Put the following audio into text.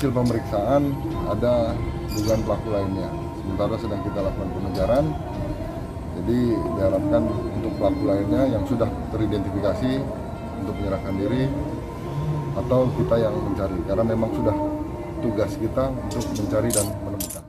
hasil pemeriksaan ada dugaan pelaku lainnya. Sementara sedang kita lakukan pengejaran. Jadi diharapkan untuk pelaku lainnya yang sudah teridentifikasi untuk menyerahkan diri atau kita yang mencari, karena memang sudah tugas kita untuk mencari dan menemukan.